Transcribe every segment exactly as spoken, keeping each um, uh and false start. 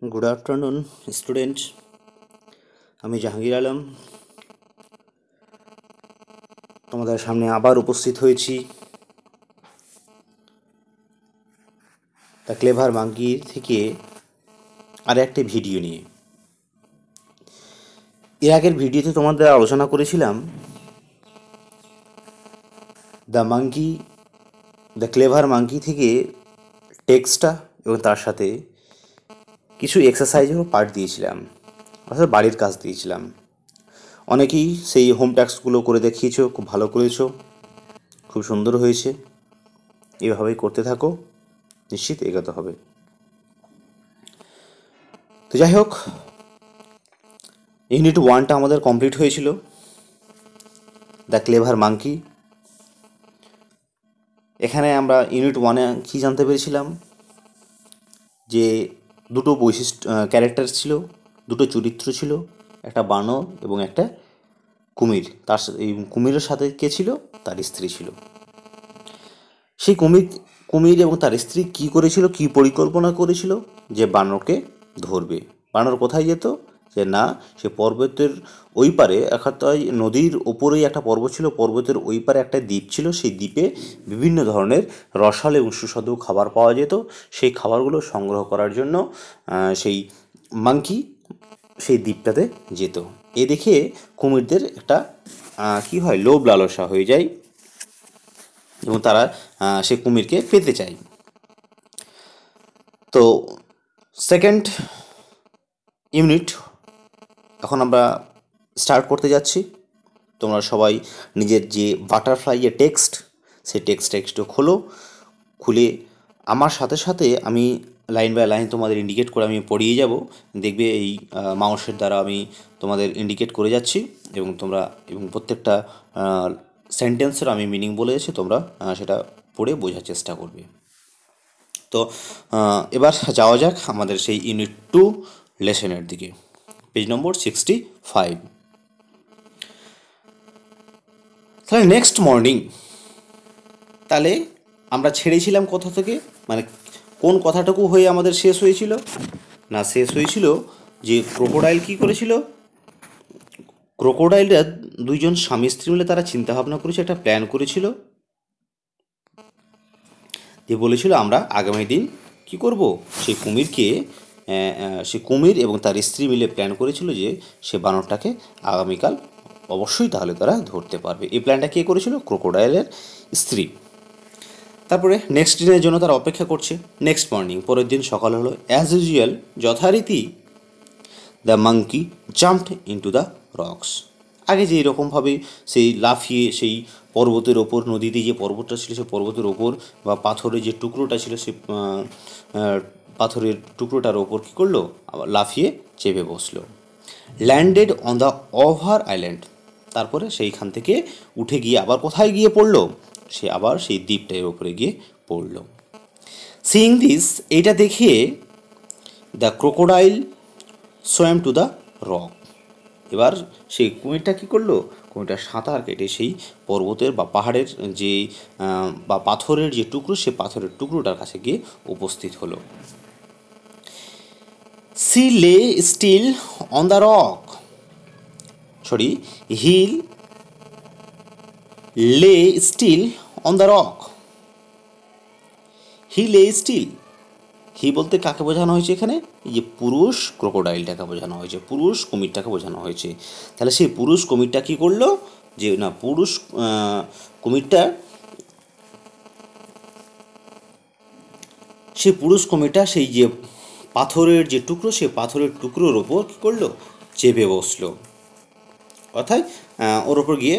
Good afternoon student. আমি জাহাঙ্গীর আলম তোমাদের সামনে আবার উপস্থিত হয়েছি দ্য ক্লেভার মাঙ্কি থেকে আর একটি ভিডিও নিয়ে। এর আগের ভিডিওতে তোমাদের আলোচনা করেছিলাম the monkey the clever monkey থেকে টেক্সটটা এবং তার সাথে কিছু এক্সারসাইজেরও পার্ট দিয়েছিলাম, অর্থাৎ বাড়ির কাজ দিয়েছিলাম। অনেকেই সেই হোম টাস্কগুলো করে দেখিয়েছো, খুব ভালো করেছো, খুব সুন্দর হয়েছে। এভাবেই করতে থাকো, নিশ্চিত এগোতে হবে। তো যাই হোক, ইউনিট ওয়ানটা আমাদের কমপ্লিট হয়েছিল, দ্য ক্লেভার মাঙ্কি। এখানে আমরা ইউনিট ওয়ানে কী জানতে পেরেছিলাম, যে দুটো বৈশিষ্ট্য ক্যারেক্টার ছিল, দুটো চরিত্র ছিল, একটা বানর এবং একটা কুমির। তার এই কুমিরের সাথে কে ছিল? তার স্ত্রী ছিল। সেই কুমির কুমির এবং তার স্ত্রী কি করেছিল, কি পরিকল্পনা করেছিল যে বানরকে ধরবে। বানর কোথায় যেত? যে না, সে পর্বতের ওই পারে একাত্তর নদীর ওপরেই একটা পর্বত ছিল, পর্বতের ওই পারে একটা দ্বীপ ছিল। সেই দ্বীপে বিভিন্ন ধরনের রসাল এবং সুস্বাদু খাবার পাওয়া যেত। সেই খাবারগুলো সংগ্রহ করার জন্য সেই মাঙ্কি সেই দ্বীপটাতে যেত। এ দেখে কুমিরদের একটা কি হয়, লোভ লালসা হয়ে যায় এবং তারা সে কুমিরকে পেতে চায়। তো সেকেন্ড ইউনিট এখন আমরা স্টার্ট করতে যাচ্ছি। তোমরা সবাই নিজের যে বাটারফ্লাই যে টেক্সট, সেই টেক্সটটা একটু খোলো। খুলে আমার সাথে সাথে আমি লাইন বাই লাইন তোমাদের ইন্ডিকেট করে আমি পড়িয়ে যাব। দেখবে এই মাউসের দ্বারা আমি তোমাদের ইন্ডিকেট করে যাচ্ছি এবং তোমরা এবং প্রত্যেকটা সেন্টেন্সের আমি মিনিং বলে যাচ্ছি, তোমরা সেটা পড়ে বোঝার চেষ্টা করবে। তো এবার যাওয়া যাক আমাদের সেই ইউনিট টু লেসনের দিকে, পেজ নম্বর সিক্সটি ফাইভ। তাহলে নেক্সট মর্নিং, তাহলে আমরা ছেড়েছিলাম কোথা থেকে, মানে কোন কথাটুকু হয়ে আমাদের শেষ হয়েছিল? না, শেষ হয়েছিল যে ক্রোকোডাইল কি করেছিল, ক্রোকোডাইলরা দুইজন স্বামী স্ত্রী মিলে তারা চিন্তা ভাবনা করেছে, একটা প্ল্যান করেছিল, যে বলেছিল আমরা আগামী দিন কি করব, সেই কুমিরকে সে কুমির এবং তার স্ত্রী মিলে প্ল্যান করেছিল যে সে বানরটাকে আগামীকাল অবশ্যই তাহলে তারা ধরতে পারবে। এই প্ল্যানটা কে করেছিল? ক্রোকোডাইলের স্ত্রী। তারপরে নেক্সট দিনের জন্য তারা অপেক্ষা করছে। নেক্সট মর্নিং, পরের দিন সকাল হলো। অ্যাজ ইউজুয়াল, যথারীতি, the monkey jumped into the rocks. আগে যে এরকমভাবে সেই লাফিয়ে সেই পর্বতের ওপর, নদীতে যে পর্বতটা ছিল সেই পর্বতের ওপর বা পাথরের যে টুকরোটা ছিল সেই পাথরের টুকরোটার ওপর কী করলো, আবার লাফিয়ে চেপে বসলো। Landed on the over island. তারপরে সেইখান থেকে উঠে গিয়ে আবার কোথায় গিয়ে পড়লো? সে আবার সেই দ্বীপটার ওপরে গিয়ে পড়ল। সিইং দিস, এইটা দেখে the crocodile swam to the rock. এবার সেই কুমিরটা কী করলো? কুমিরটা সাঁতার কেটে সেই পর্বতের বা পাহাড়ের যে বা পাথরের যে টুকরো, সে পাথরের টুকরোটার কাছে গিয়ে উপস্থিত হলো। She lay still on the rock, sorry he lay still on the rock. He lay still, হি বলতে কাকে বোঝানো হয়েছে এখানে? এই যে পুরুষ ক্রোকোডাইলটাকে বোঝানো হয়েছে, পুরুষ কুমিরটাকে বোঝানো হয়েছে। তাহলে সেই পুরুষ কুমিরটা কী করলো? যে না, পুরুষ কুমিরটা সেই পুরুষ কুমিরটা সেই যে পাথরের যে টুকরো, সেই পাথরের টুকরোর ওপর কী করলো? চেপে বসলো, অর্থাৎ ওর ওপর গিয়ে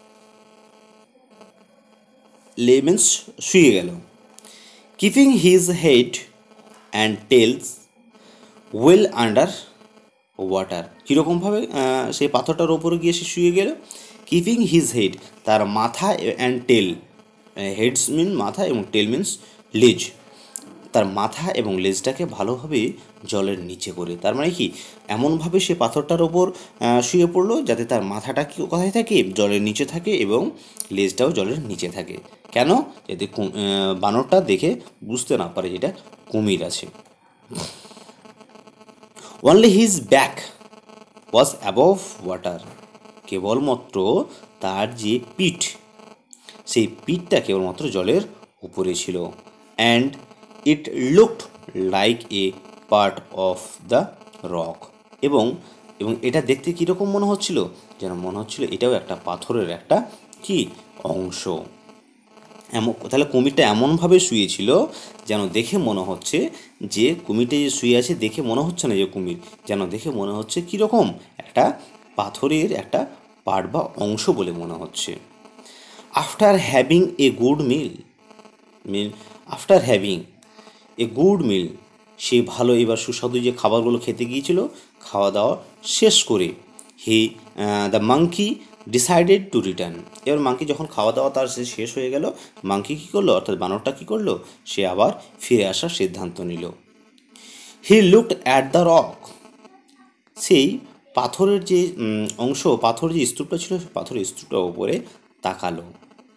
লে মিন্স শুয়ে গেল। Keeping his head and tails well under water. কীরকমভাবে সেই পাথরটার ওপরে গিয়ে সে শুয়ে গেল? কিপিং হিজ হেড, তার মাথা অ্যান্ড টেল, হেডস মিন মাথা এবং টেল মিন্স লেজ, তার মাথা এবং লেজটাকে ভালোভাবে জলের নিচে করে। তার মানে কি, এমনভাবে সে পাথরটার ওপর শুয়ে পড়লো যাতে তার মাথাটা কি কোথায় থাকে? জলের নিচে থাকে এবং লেজটাও জলের নিচে থাকে। কেন? যাতে বানরটা দেখে বুঝতে না পারে যেটা কুমির আছে। Only his back was above water, কেবলমাত্র তার যে পিঠ, সেই পিঠটা কেবলমাত্র জলের উপরে ছিল। And it looked like a part of the rock, এবং এবং এটা দেখতে কীরকম মনে হচ্ছিল, যেন মনে হচ্ছিল এটাও একটা পাথরের একটা কি অংশ। এমন তাহলে কুমিরটা এমনভাবে শুয়েছিল যেন দেখে মনে হচ্ছে যে কুমিরটা যে শুয়ে আছে দেখে মনে হচ্ছে না যে কুমির, যেন দেখে মনে হচ্ছে কীরকম একটা পাথরের একটা পার্ট বা অংশ বলে মনে হচ্ছে। After having a good meal meal after having a good meal সে ভালো এবার সুস্বাদু যে খাবারগুলো খেতে গিয়েছিল, খাওয়া দাওয়া শেষ করে he the monkey decided to return. এবার মাঙ্কি যখন খাওয়া দাওয়া তার শেষ হয়ে গেল, মাঙ্কি কী করলো, অর্থাৎ বানরটা কী করলো, সে আবার ফিরে আসার সিদ্ধান্ত নিল। He looked at the rock, সেই পাথরের যে অংশ, পাথর যে স্তূপটা ছিল, সেই পাথরের স্তূপটার উপরে তাকালো।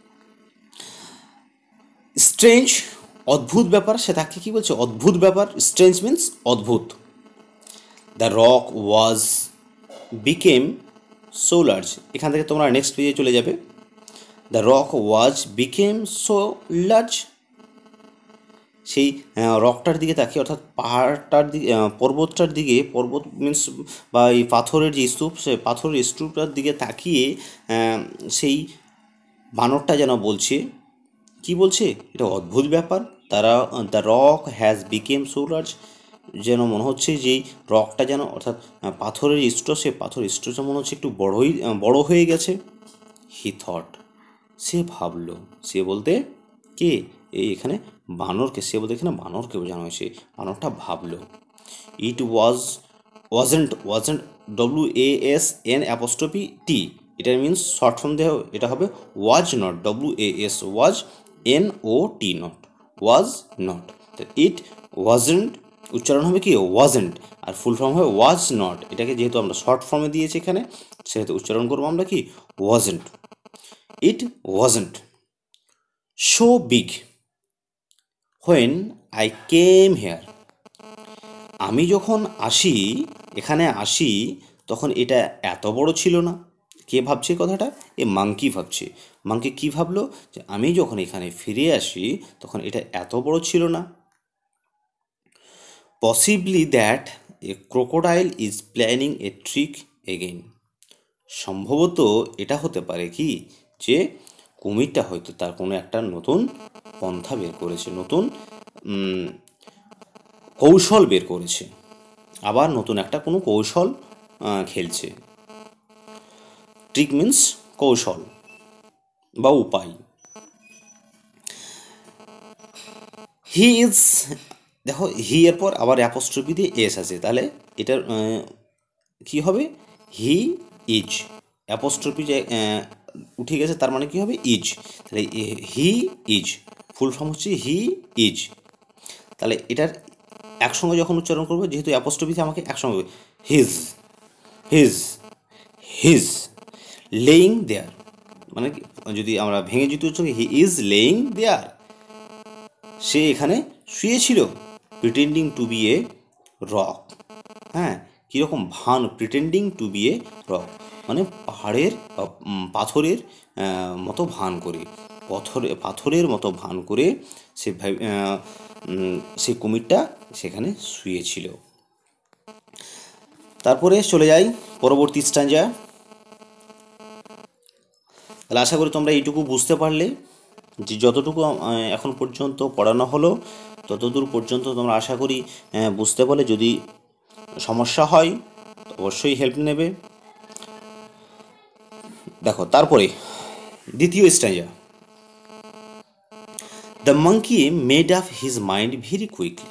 স্ট্রেঞ্জ, অদ্ভুত ব্যাপার, সে তাকে কী বলছে, অদ্ভুত ব্যাপার। স্ট্রেঞ্জ মিন্স অদ্ভুত। The rock was became so large, এখান থেকে তোমরা নেক্সট পেজে চলে যাবে। The rock was became so large, সেই রকটার দিকে তাকিয়ে, অর্থাৎ পাহাড়টার দিকে, পর্বতটার দিকে, পর্বত মিন্স বা এই পাথরের যে স্তূপ, সে পাথরের স্তূপটার দিকে তাকিয়ে সেই বানরটা যেন বলছে, কি বলছে, এটা অদ্ভুত ব্যাপার। তারা the rock has become so large, যেন মনে হচ্ছে যে রকটা যেন, অর্থাৎ পাথরের স্তূপ, সে পাথরের স্তূপটা মনে হচ্ছে একটু বড়ই বড় হয়ে গেছে। হি থট, সে ভাবলো, সে বলতে কে, এই এখানে বানরকে, সে বলতে এখানে বানরকে বোঝানো হয়েছে, বানরটা ভাবলো। It was wasn't wasn't W A S N apostrophe T, এটা মিনস শর্ট ফর্ম দেওয়া, এটা হবে was not, W A S was N O T not, was not. It wasn't উচ্চারণ হবে কি ওয়াজেন্ট, আর ফুল ফর্ম হবে ওয়াজ নট। এটাকে যেহেতু আমরা শর্ট ফর্মে দিয়েছি এখানে, সেহেতু উচ্চারণ করবো আমরা কি wasn't. It wasn't so big when I came here, আমি যখন আসি, এখানে আসি, তখন এটা এত বড় ছিল না। কে ভাবছে কথাটা, এ মাঙ্কি ভাবছে। মাঙ্কি কী ভাবলো, যে আমি যখন এখানে ফিরে আসি তখন এটা এত বড় ছিল না। Possibly that a crocodile is planning a trick again, সম্ভবত এটা হতে পারে কি, যে কুমিরটা হয়তো তার কোনো একটা নতুন পন্থা বের করেছে, নতুন কৌশল বের করেছে, আবার নতুন একটা কোনো কৌশল খেলছে। ট্রিক মিন্স কৌশল বা উপায়। হি ইজ, দেখো হি এর পর আবার অ্যাপোস্ট্রফি দিয়ে এস আছে, তাহলে এটার কি হবে, হি ইজ, অ্যাপোস্ট্রফি যে উঠে গেছে তার মানে কি হবে ইজ, তাহলে হি ইজ ফুল ফর্ম হচ্ছে হি ইজ। তাহলে এটার একসঙ্গে যখন উচ্চারণ করবো, যেহেতু অ্যাপোস্ট্রফিতে আমাকে একসঙ্গে, his his his laying there, মানে যদি আমরা ভেঙে যদি উচ্চারণ, হি ইজ লেইং দেয়ার, সে এখানে শুয়েছিল। Pretending to be a rock, হ্যাঁ কীরকম ভান, pretending to be a rock মানে পাহাড়ের পাথরের মতো ভান করে, পাথরে পাথরের মতো ভান করে সে সে কুমিরটা সেখানে শুয়েছিল। তারপরে চলে যাই পরবর্তী স্ট্যাঞ্জা। তাহলে আশা করি তোমরা এইটুকু বুঝতে পারলে, যে যতটুকু এখন পর্যন্ত পড়ানো হলো ততদূর পর্যন্ত তোমরা আশা করি বুঝতে পারলে। যদি সমস্যা হয় অবশ্যই হেল্প নেবে। দেখো তারপরে দ্বিতীয় stanza. The monkey made up his mind very quickly,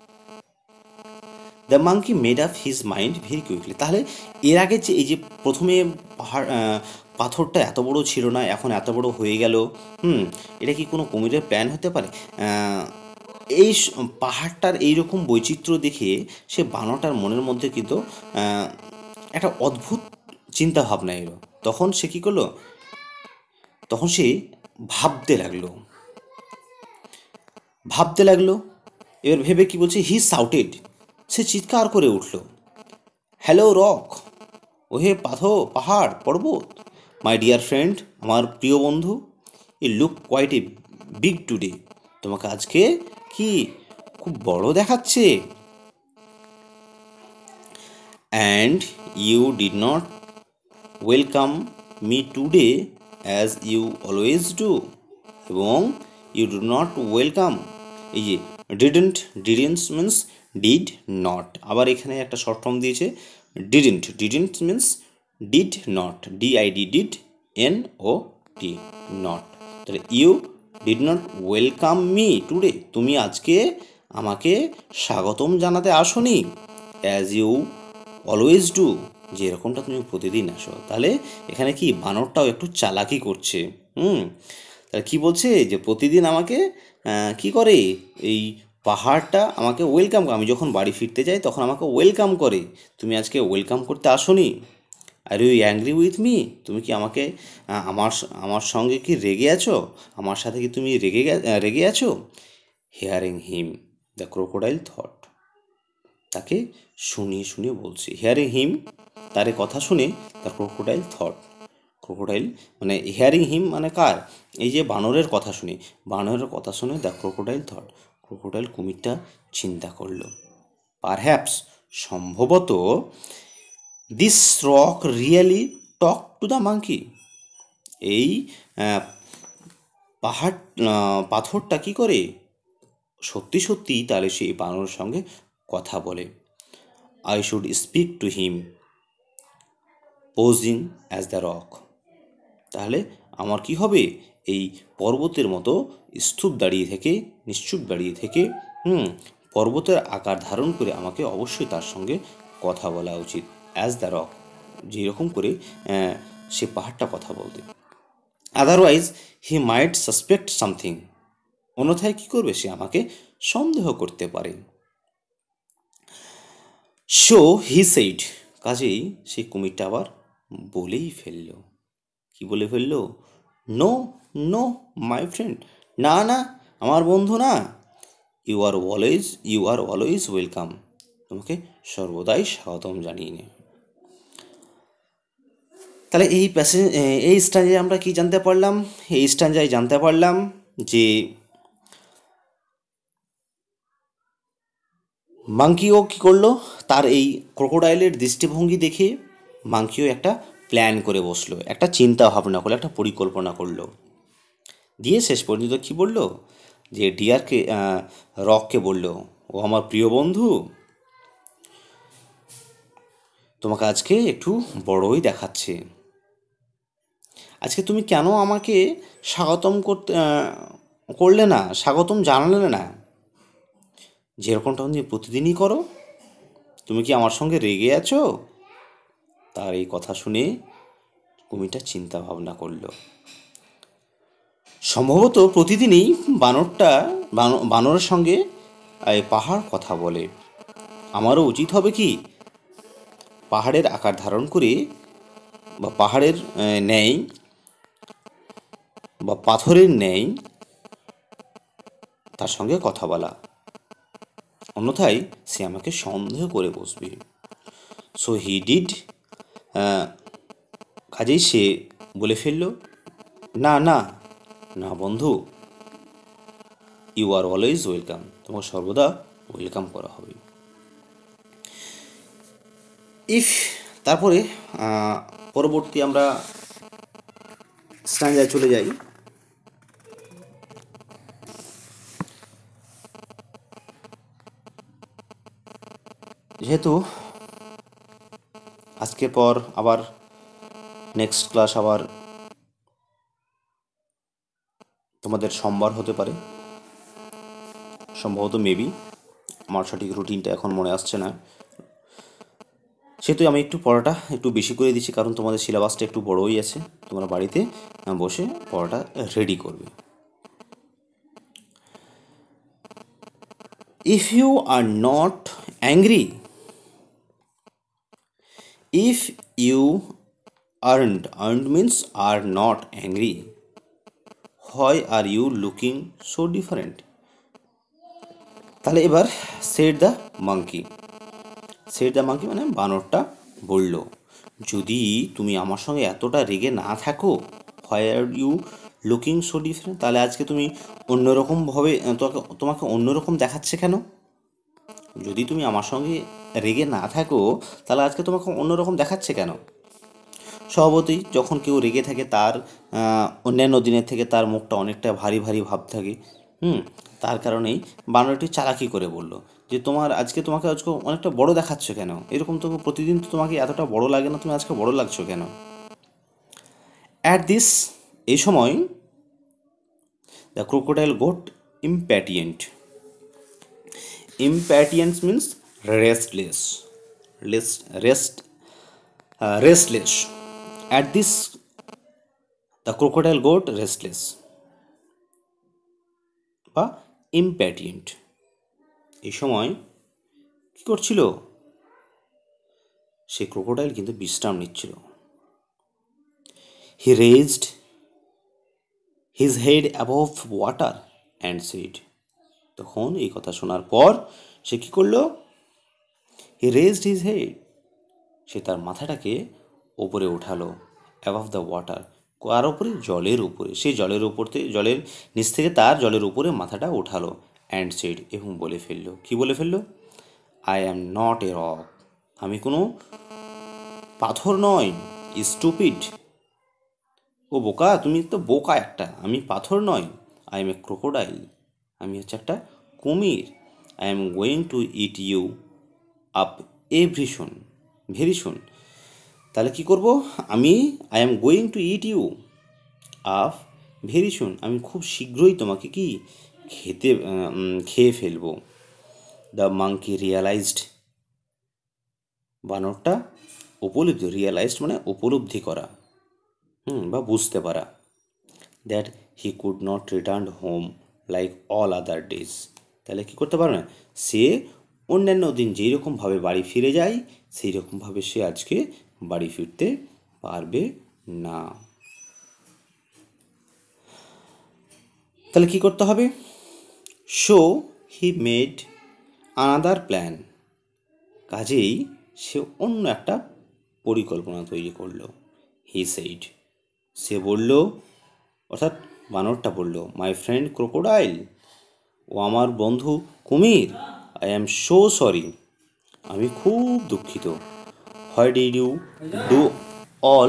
the monkey made up his mind very quickly. তাহলে এর আগে যে এই যে প্রথমে পাহাড় পাথরটা এত বড় ছিল না, এখন এত বড় হয়ে গেল, হুম এটা কি কোনো কুমিরের প্ল্যান হতে পারে? এই পাহাড়টার এইরকম বৈচিত্র্য দেখে সে বানরটার মনের মধ্যে কিন্তু একটা অদ্ভুত চিন্তা ভাবনা এলো। তখন সে কী করলো, তখন সে ভাবতে লাগলো ভাবতে লাগলো এবার ভেবে কি বলছে, হি সাউটেড, সে চিৎকার করে উঠল। হ্যালো রক, ওহে পাথর, পাহাড়, পর্বত, মাই ডিয়ার ফ্রেন্ড, আমার প্রিয় বন্ধু, you look quite a big today, তোমাকে আজকে কি খুব বড় দেখাচ্ছে। And you did not welcome me today as you always do, এবং ইউ ডু নট ওয়েলকাম, এই যে didn't, didn't means did not, আবার এখানে একটা শর্ট ফর্ম দিয়েছে didn't, didn't means did not, D I D did N O T not, তাহলে you did not welcome me today, তুমি আজকে আমাকে স্বাগতম জানাতে আসোনি, অ্যাজ ইউ অলওয়েজ ডু, যে এরকমটা তুমি প্রতিদিন আসো। তাহলে এখানে কি বানরটাও একটু চালাকি করছে। হুম তাহলে কী বলছে যে প্রতিদিন আমাকে কি করে, এই পাহাড়টা আমাকে ওয়েলকাম, আমি যখন বাড়ি ফিরতে যাই তখন আমাকে ওয়েলকাম করে, তুমি আজকে ওয়েলকাম করতে আসোনি। Are you angry with me, তুমি কি আমাকে আমার আমার সঙ্গে কি রেগে আছো, আমার সাথে কি তুমি রেগে রেগে আছো। Hearing him the crocodile thought, তাকে শুনিয়ে শুনিয়ে বলছি, হিয়ারিং হিম, তার কথা শুনে দ্য ক্রোকোডাইল থট, ক্রোকোডাইল মানে হিয়ারিং হিম মানে কার, এই যে বানরের কথা শুনে, বানরের কথা শুনে দ্য ক্রোকোডাইল থট, ক্রোকোডাইল কুমিরটা চিন্তা করলো, পারহ্যাপস, সম্ভবত, this rock really talk to the monkey, এই পাহাড় পাথরটা কি করে সত্যি সত্যি তাহলে সেই বানরের সঙ্গে কথা বলে। I should speak to him posing as the rock, তাহলে আমার কি হবে, এই পর্বতের মতো স্তূপ দাঁড়িয়ে থেকে, নিশ্চুপ দাঁড়িয়ে থেকে, হুম পর্বতের আকার ধারণ করে আমাকে অবশ্যই তার সঙ্গে কথা বলা উচিত, অ্যাজ দ্য রক, যেরকম করে সে পাহাড়টা কথা বলতে। Otherwise he might suspect something, অন্যথায় কী করবে, সে আমাকে সন্দেহ করতে পারে। সো হি সেইড, কাজেই সেই কুমিরটা আবার বলেই ফেলল, কি বলে ফেলল, নো নো মাই ফ্রেন্ড, না না আমার বন্ধু না, you are always you are always welcome, তোমাকে সর্বদাই স্বাগতম জানিয়ে নে। তাহলে এই প্যাসেজ, এই স্ট্যান্জায় আমরা কি জানতে পারলাম, এই স্ট্যান্জায় জানতে পারলাম যে মাঙ্কিও কী করলো, তার এই ক্রোকোডাইলের দৃষ্টিভঙ্গি দেখে মাঙ্কিও একটা প্ল্যান করে বসলো, একটা চিন্তা ভাবনা করলো, একটা পরিকল্পনা করলো, দিয়ে শেষ পর্যন্ত কী বলল, যে ডিয়ারকে রককে বলল, ও আমার প্রিয় বন্ধু, তোমাকে আজকে একটু বড়ই দেখাচ্ছে, আজকে তুমি কেন আমাকে স্বাগতম করতে করলে না, স্বাগতম জানালে না, যেরকমটা তুমি প্রতিদিনই করো, তুমি কি আমার সঙ্গে রেগে আছো। তার এই কথা শুনে কুমিরটা চিন্তা ভাবনা করলো, সম্ভবত প্রতিদিনই বানরটা বানরের সঙ্গে এই পাহাড় কথা বলে, আমারও উচিত হবে কি পাহাড়ের আকার ধারণ করে বা পাহাড়ের ন্যায় বা পাথরের ন্যায় তার সঙ্গে কথা বলা, অন্যথায় সে আমাকে সন্দেহ করে বসবে। সো হি ডিড, কাজেই সে বলে ফেলল, না না না বন্ধু, ইউ আর অলওয়েজ ওয়েলকাম, তোমাকে সর্বদা ওয়েলকাম করা হবে। ইফ তারপরে পরবর্তী আমরা স্ট্যান্জায় চলে যাই। যেহেতু আজকের পর আবার নেক্সট ক্লাস আবার তোমাদের সোমবার হতে পারে, সম্ভবত মেবি, আমার সঠিক রুটিনটা এখন মনে আসছে না, সেহেতু আমি একটু পড়াটা একটু বেশি করে দিচ্ছি, কারণ তোমাদের সিলেবাসটা একটু বড়ই আছে, তোমরা বাড়িতে বসে পড়াটা রেডি করবে। If you are not angry, if you aren't, aren't means are not angry, why are you looking so different. তাহলে এবার said the monkey, said the monkey মানে বানরটা বলল, যদি তুমি আমার সঙ্গে এতটা রেগে না থাকো, why are you looking so different, তাহলে আজকে তুমি অন্যরকমভাবে তোমাকে তোমাকে অন্যরকম দেখাচ্ছে কেন? যদি তুমি আমার সঙ্গে রেগে না থাকো তাহলে আজকে তোমাকে অন্যরকম দেখাচ্ছে কেন? স্বভাবতই যখন কেউ রেগে থাকে তার অন্যান্য দিনের থেকে তার মুখটা অনেকটা ভারী ভারী ভাব থাকে। হুম তার কারণেই বানরটি চালাকি করে বলল যে তোমার আজকে তোমাকে আজকে অনেকটা বড় দেখাচ্ছ কেন? এরকম তো প্রতিদিন তো তোমাকে এতটা বড় লাগে না, তুমি আজকে বড় লাগছো কেন? অ্যাট দিস, এই সময় the crocodile got impatient. Impatience means restless, rest restless. At this the crocodile got restless বা ইম্প্যাটিয়েন্ট। এই সময় কী করছিল? সে ক্রোকোডাইল কিন্তু বিশ্রাম নিচ্ছিল। He raised his head above water and said, তখন এই কথা শোনার পর সে কী করলো? হি রেজড হিজ হেড, সে তার মাথাটাকে ওপরে ওঠালো, অ্যাবভ দ্য ওয়াটার, কার ওপরে? জলের উপরে। সে জলের উপরতে জলের নিচ থেকে তার জলের উপরে মাথাটা ওঠালো, অ্যান্ড সেড, এবং বলে ফেললো, কি বলে ফেললো? I am not a rock, আমি কোনো পাথর নয়। স্টুপিড, ও বোকা, তুমি তো বোকা একটা, আমি পাথর নয়। আই এম এ ক্রোকোডাইল, আমি হচ্ছে একটা কুমির। I am going to eat you up every soon, very soon. তাহলে কি করব আমি? I am going to eat you up very soon, আমি খুব শীঘ্রই তোমাকে কি খেতে খেয়ে ফেলবো। দ্য মাঙ্কি রিয়ালাইজড, বানরটা উপলব্ধি, রিয়ালাইজড মানে উপলব্ধি করা, হুম বা বুঝতে পারা, that he could not return home like all other days, তাহলে কী করতে পারবে না? সে অন্যান্য দিন যেই রকমভাবে বাড়ি ফিরে যায় সেই রকমভাবে সে আজকে বাড়ি ফিরতে পারবে না। তাহলে কী করতে হবে? So he made another plan, কাজেই সে অন্য একটা পরিকল্পনা তৈরি করলো। হি সেইড, সে বলল, অর্থাৎ বানরটা বলল, মাই ফ্রেন্ড ক্রোকোডাইল, ও আমার বন্ধু কুমির, আই অ্যাম সো সরি, আমি খুব দুঃখিত। Why did you do all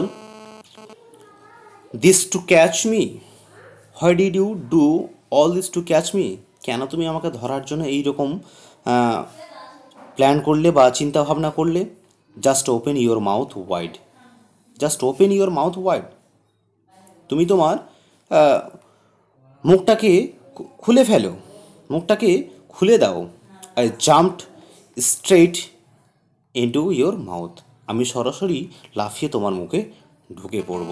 this to catch me, why did you do all this to catch me, কেন তুমি আমাকে ধরার জন্য এইরকম প্ল্যান করলে বা চিন্তা ভাবনা করলে? Just open your mouth wide, just open your mouth wide, তুমি তোমার মুখটাকে খুলে ফেলো, মুখটাকে খুলে দাও। I jumped straight into your mouth, আমি সরাসরি লাফিয়ে তোমার মুখে ঢুকে পড়ব।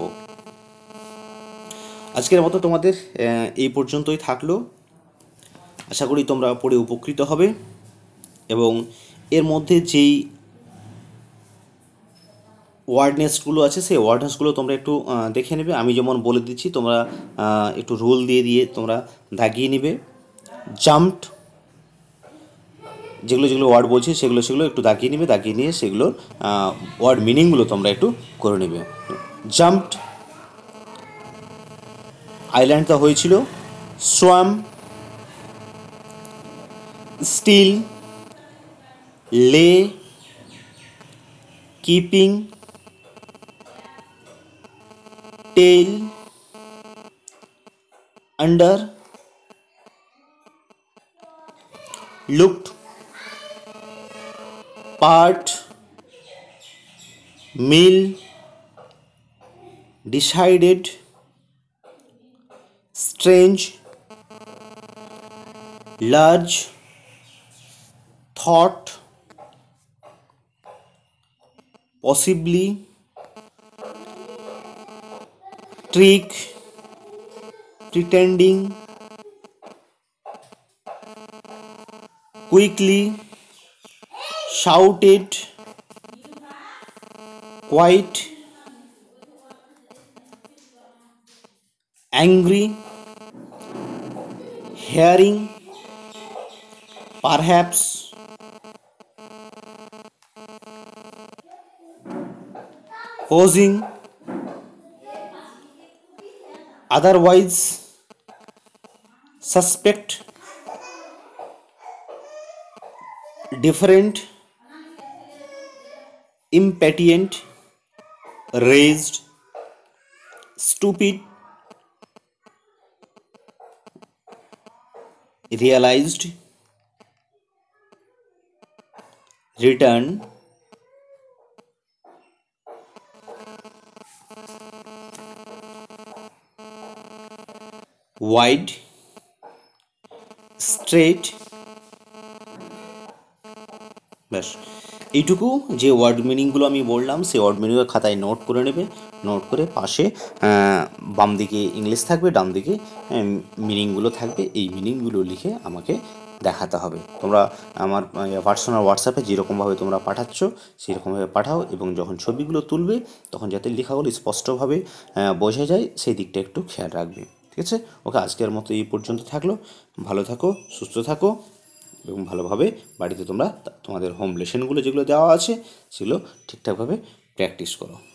আজকের মতো তোমাদের এই পর্যন্তই থাকলো। আশা করি তোমরা পড়ে উপকৃত হবে এবং এর মধ্যে যেই ওয়ার্ডনেসগুলো আছে সেই ওয়ার্ডনেসগুলো তোমরা একটু দেখে নেবে। আমি যেমন বলে দিচ্ছি তোমরা একটু রুল দিয়ে দিয়ে তোমরা দাগিয়ে নেবে। জাম্পড, যেগুলো যেগুলো ওয়ার্ড বলছি সেগুলো সেগুলো একটু দাগিয়ে নেবে, দাগিয়ে নিয়ে সেগুলোর ওয়ার্ড মিনিংগুলো তোমরা একটু করে নেবে। জাম্পড, আইল্যান্ডটা হয়েছিল। Swam, still, lay, keeping, tail, under, looked, part, meal, decided, strange, large, thought, possibly, trick, pretending, quickly, shouted, quite, angry, hearing, perhaps, posing, otherwise suspect, different, impatient, raised, stupid, realized, return, wide, straight, ব্যাস এইটুকু যে word মিনিংগুলো আমি বললাম সেই word মিনিংগুলো খাতায় note করে নেবে। Note করে পাশে বাম দিকে ইংলিশ থাকবে, ডান দিকে মিনিংগুলো থাকবে। এই মিনিংগুলো লিখে আমাকে দেখাতে হবে। তোমরা আমার পার্সোনাল হোয়াটসঅ্যাপে যেরকমভাবে তোমরা পাঠাচ্ছ সেরকমভাবে পাঠাও, এবং যখন ছবিগুলো তুলবে তখন যাতে লেখাগুলো স্পষ্টভাবে বোঝা যায় সেই দিকটা একটু খেয়াল রাখবে। ঠিক আছে? ওকে, আজকের মতো এই পর্যন্ত থাকলো। ভালো থাকো, সুস্থ থাকো, এবং ভালোভাবে বাড়িতে তোমরা তোমাদের হোম লেসনগুলো যেগুলো দেওয়া আছে সেগুলো ঠিকঠাকভাবে প্র্যাকটিস করো।